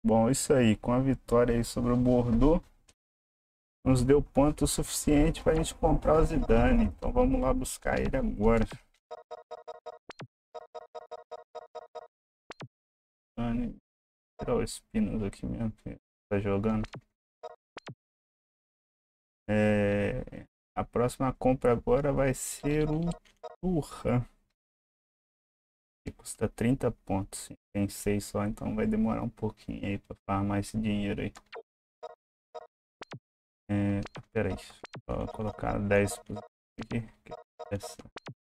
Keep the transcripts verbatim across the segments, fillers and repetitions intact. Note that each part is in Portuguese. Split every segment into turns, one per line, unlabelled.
Bom, isso aí, com a vitória aí sobre o Bordeaux, nos deu ponto suficiente para a gente comprar o Zidane. Então vamos lá buscar ele agora. Zidane, tirar o Espinos aqui mesmo, que tá jogando. É, a próxima compra agora vai ser o Turra, que custa trinta pontos. Tem seis só, então vai demorar um pouquinho aí para farmar esse dinheiro aí. É, peraí, vou colocar dez aqui. Essa.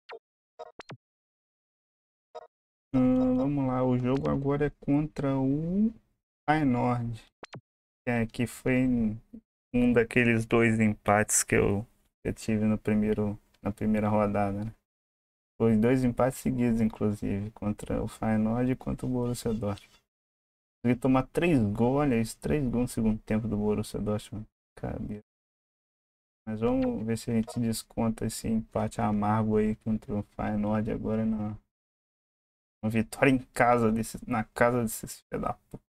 Hum, vamos lá, o jogo agora é contra o Feyenoord, é, que foi um daqueles dois empates que eu, que eu tive no primeiro, na primeira rodada, né? Foi dois empates seguidos, inclusive, contra o Feyenoord e contra o Borussia Dortmund. Consegui tomar três gols, olha isso, três gols no segundo tempo do Borussia Dortmund. Cabeça. Mas vamos ver se a gente desconta esse empate amargo aí contra o Feyenoord agora na uma vitória em casa, desse, na casa desses filhos da puta.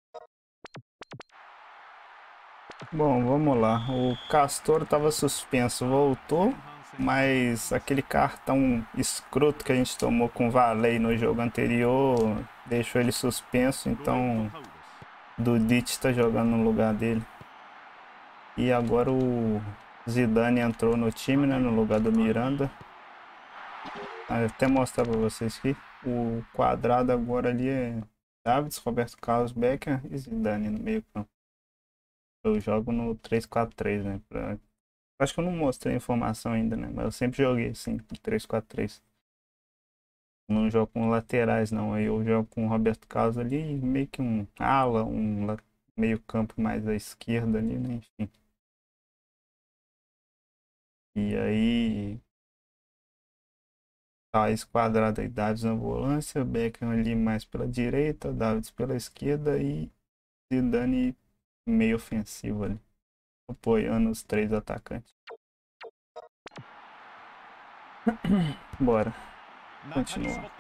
Bom, vamos lá. O Castor estava suspenso, voltou, mas aquele cartão escroto que a gente tomou com o Varley no jogo anterior deixou ele suspenso, então Dudic está jogando no lugar dele. E agora o Zidane entrou no time, né, no lugar do Miranda. Vou até mostrar para vocês aqui. O quadrado agora ali é Davids, Roberto Carlos, Becker e Zidane no meio campo. Eu jogo no três quatro três, né? Pra... Acho que eu não mostrei a informação ainda, né? Mas eu sempre joguei assim, três quatro três. Não jogo com laterais, não. Aí eu jogo com o Roberto Carlos ali, meio que um ala, um meio campo mais à esquerda ali, né? Enfim. E aí, Thaís Quadrado e Davids na volância, Beckham ali mais pela direita, Davids pela esquerda e Zidane meio ofensivo ali, apoiando os três atacantes. Bora. Continuar.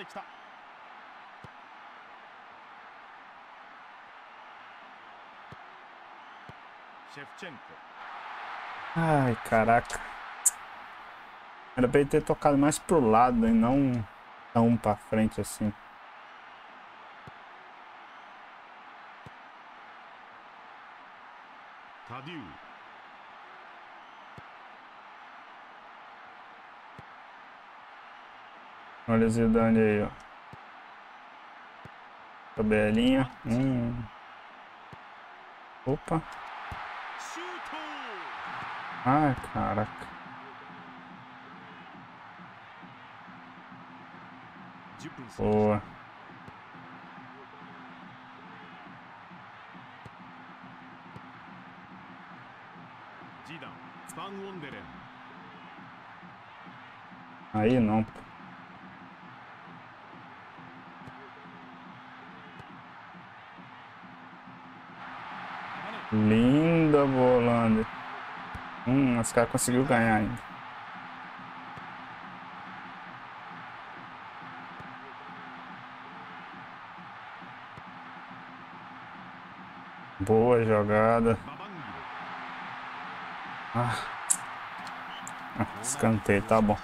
Ai, caraca. Era pra ele ter tocado mais pro lado e não tão pra frente assim. Olha o Zidane aí, ó. Tabelinha. Hum. Opa. Ai, caraca. Boa. Aí não, pô. Linda volanda. Hum, os caras conseguiu ganhar ainda. Boa jogada. Ah. Ah, escanteio, tá bom.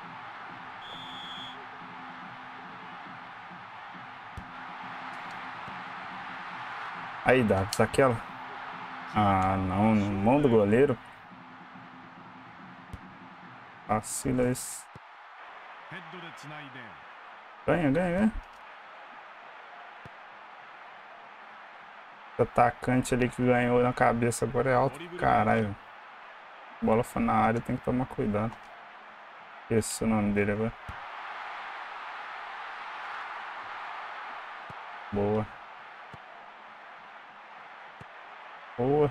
Aí, Davis, aquela. Ah, não, no mão do goleiro. Vacila esse. Ganha, ganha, ganha. O atacante ali que ganhou na cabeça agora é alto. Caralho. A bola foi na área, tem que tomar cuidado. Esse é o nome dele agora. Boa. Boa.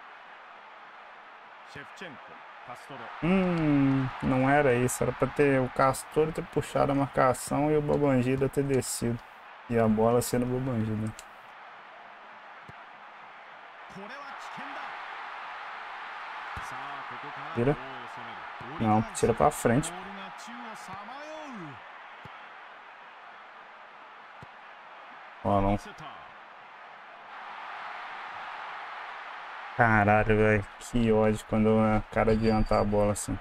Hum, não era isso. Era pra ter o Castor ter puxado a marcação e o Babangida ter descido. E a bola sendo Babangida. Tira. Não, tira pra frente. Ó, não. Caralho, velho. Que ódio quando o cara adianta a bola assim.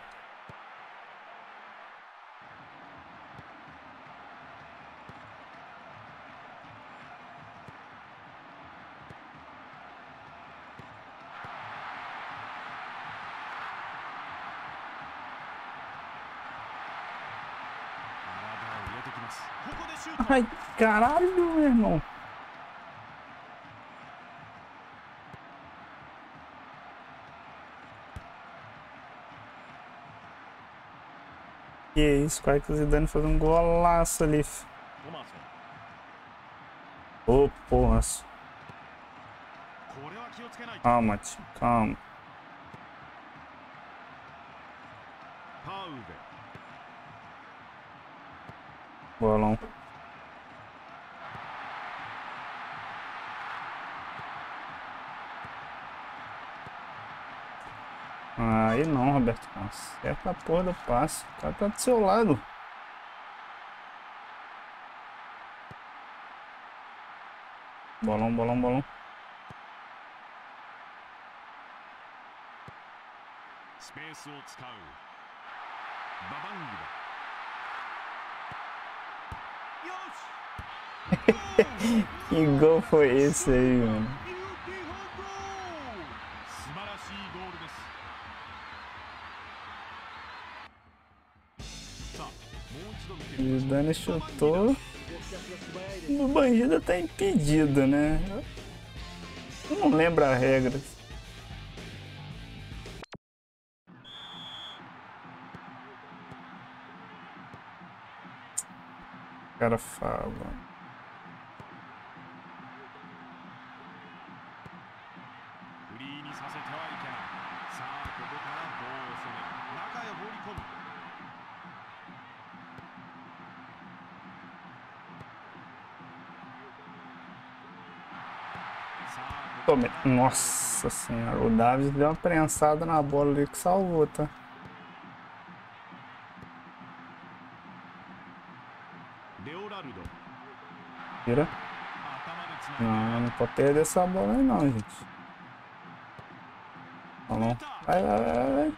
Ai, caralho, meu irmão. Que isso, quase que o Zidane faz um golaço ali. Ô, porra. Calma, tio, calma. Bolão. Aí não, Roberto. Acerta a porra do passe. O cara tá do seu lado. Bolão, bolão, bolão. Que gol foi esse aí, mano? O Zidane chutou. O bandido tá impedido, né? Eu não lembro a regra. O cara fala. Tome. Nossa senhora, o Davis deu uma prensada na bola ali que salvou, tá? Tira. Não, não pode perder essa bola aí não, gente. Vamos. Vai, vai, vai, vai.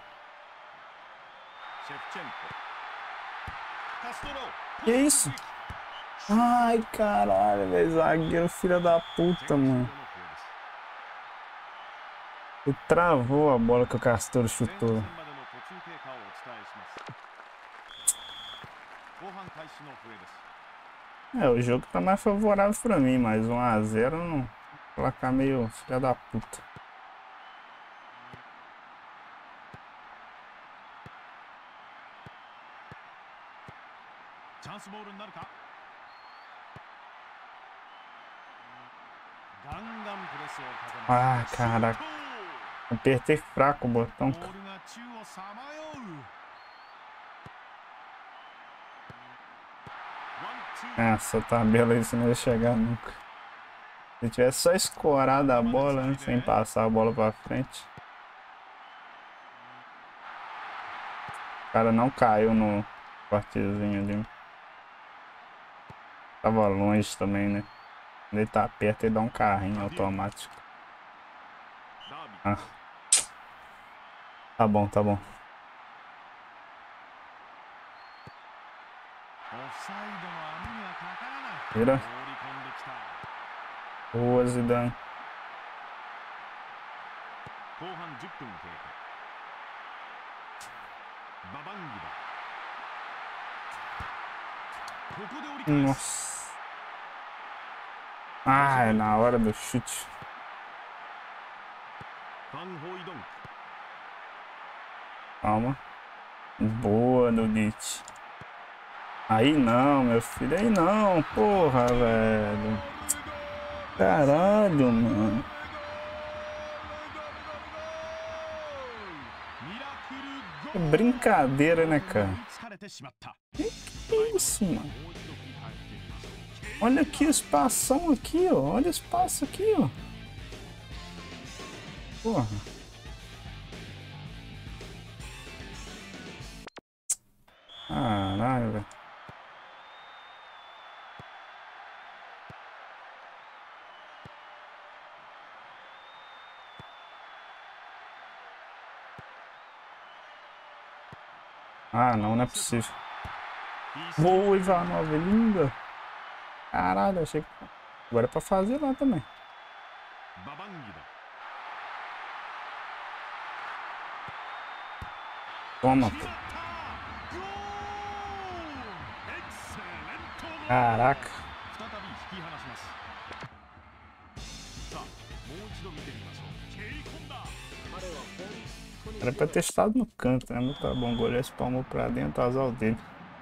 Que isso? Ai, caralho, velho. Zagueiro, filho da puta, mano. Ele travou a bola que o Castor chutou. É, o jogo tá mais favorável pra mim, mas um a zero não. Placar meio filha da puta. Ah, caraca. Apertei fraco o botão. Essa tabela aí você não ia chegar nunca. Se tivesse só escorado a bola, né, sem passar a bola pra frente. O cara não caiu no cortezinho ali. Tava longe também, né? Quando ele tá perto, ele dá um carrinho automático. Ah. Tá bom, tá bom. Tira. Boa, Zidane. Nossa. Ah, é na hora do chute. Calma. Boa, Nudit. Aí não, meu filho. Aí não, porra, velho. Caralho, mano. Que brincadeira, né, cara? Que, que isso, mano? Olha aqui o espação aqui, ó. Olha o espaço aqui, ó. Porra. Caralho, velho. Ah, não, não é possível. Boa, Ivanova, linda. Caralho, achei que... Agora é pra fazer lá também. Toma, pô. Caraca. Era pra ter estado no canto, né? Mas tá bom, o goleiro espalmou pra dentro, azar dele.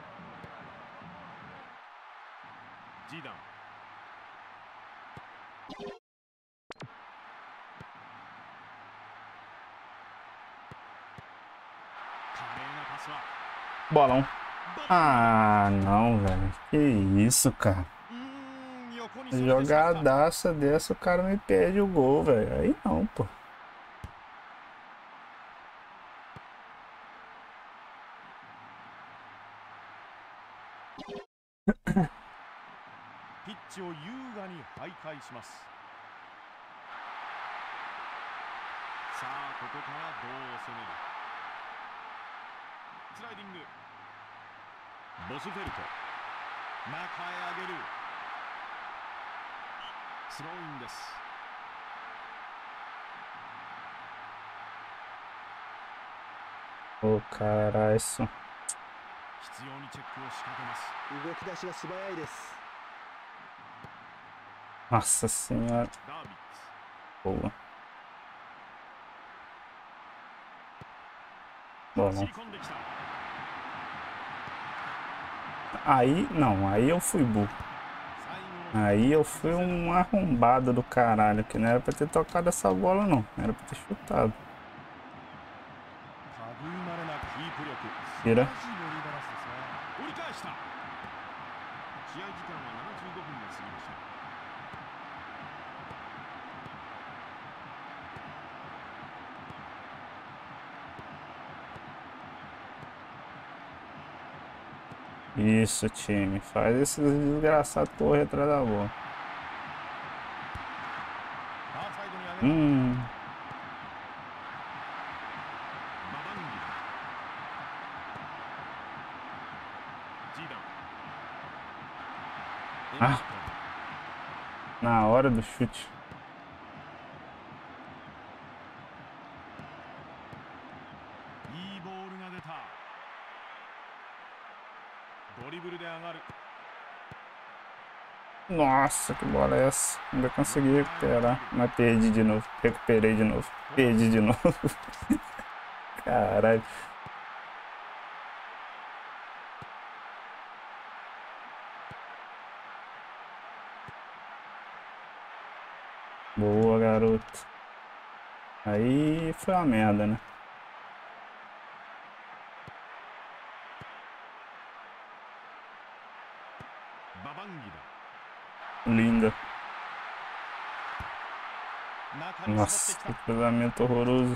Bolão. Ah, não, velho. Que isso, cara. Jogadaça dessa, o cara me perde o gol, velho. Aí não, pô. Ô, caralho, isso. Nossa senhora. Boa. Bom. Aí, não, aí eu fui burro. Aí eu fui um arrombado do caralho, que não era pra ter tocado essa bola, não. Era pra ter chutado. Tira. Isso, time. Faz esses desgraçados correr atrás da bola. Hum. Ah. Na hora do chute. Nossa, que bola é essa? Ainda consegui recuperar, mas perdi de novo. Recuperei de novo. Perdi de novo. Caralho. Boa, garoto. Aí foi uma merda, né? Linda. Nossa, que cruzamento horroroso.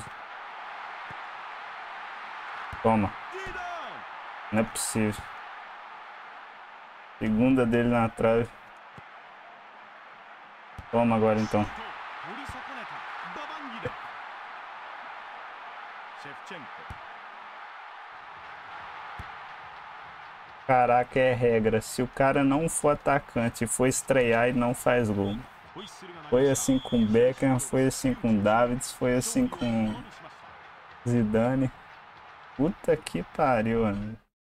Toma. Não é possível. Segunda dele na trave. Toma agora então. Caraca, é regra. Se o cara não for atacante e for estrear, ele não faz gol. Foi assim com o Beckham, foi assim com o Davids, foi assim com Zidane. Puta que pariu, mano.